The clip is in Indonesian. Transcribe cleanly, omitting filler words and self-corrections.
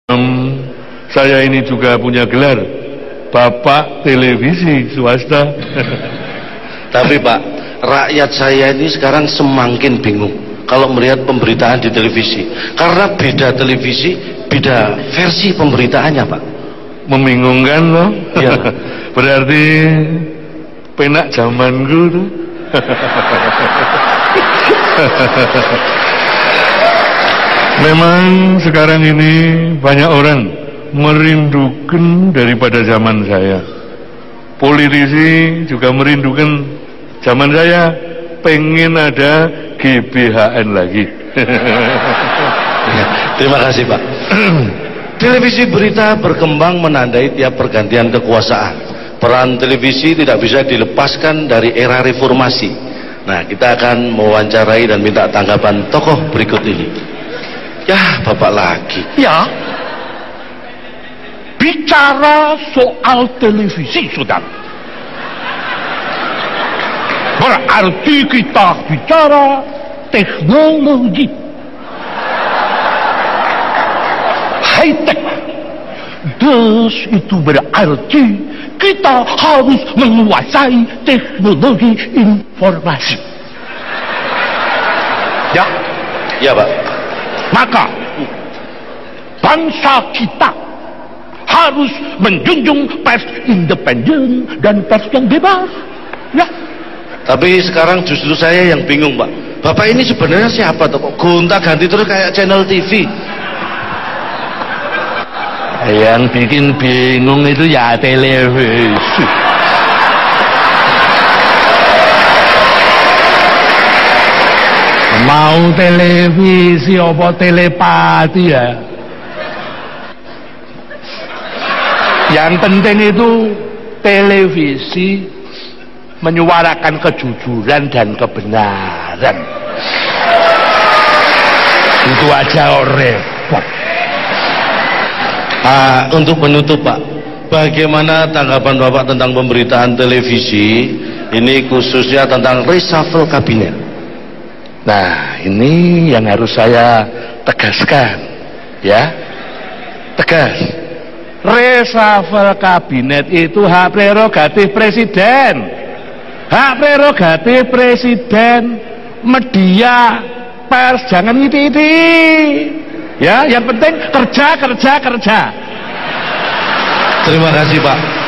Saya ini juga punya gelar Bapak Televisi Swasta. Tapi Pak, rakyat saya ini sekarang semakin bingung kalau melihat pemberitaan di televisi, karena beda televisi, beda versi pemberitaannya Pak. Membingungkan loh. Ya. Berarti penak zamanku tuh. Memang sekarang ini banyak orang merindukan daripada zaman saya. Politisi juga merindukan zaman saya, pengen ada GBHN lagi. Ya, terima kasih Pak. Televisi berita berkembang menandai tiap pergantian kekuasaan. Peran televisi tidak bisa dilepaskan dari era reformasi. Nah, kita akan mewawancarai dan minta tanggapan tokoh berikut ini. Ya, Bapak lagi. Ya, bicara soal televisi, saudara, berarti kita bicara teknologi high-tech. Dus itu berarti kita harus menguasai teknologi informasi. Ya, ya Pak. Maka bangsa kita harus menjunjung pers independen dan pers yang bebas. Ya. Tapi sekarang justru saya yang bingung Pak. Bapak ini sebenarnya siapa tuh? Kok gonta-ganti terus kayak channel TV? Yang bikin bingung itu ya televisi. Mau televisi apa telepati ya? Yang penting itu televisi menyuarakan kejujuran dan kebenaran. Itu aja repot. Untuk menutup Pak, bagaimana tanggapan Bapak tentang pemberitaan televisi ini, khususnya tentang reshuffle kabinet? Nah, ini yang harus saya tegaskan, ya, tegas. Reshuffle kabinet itu hak prerogatif presiden, hak prerogatif presiden. Media, pers jangan ngiti-ngiti, ya. Yang penting kerja. Terima kasih Pak.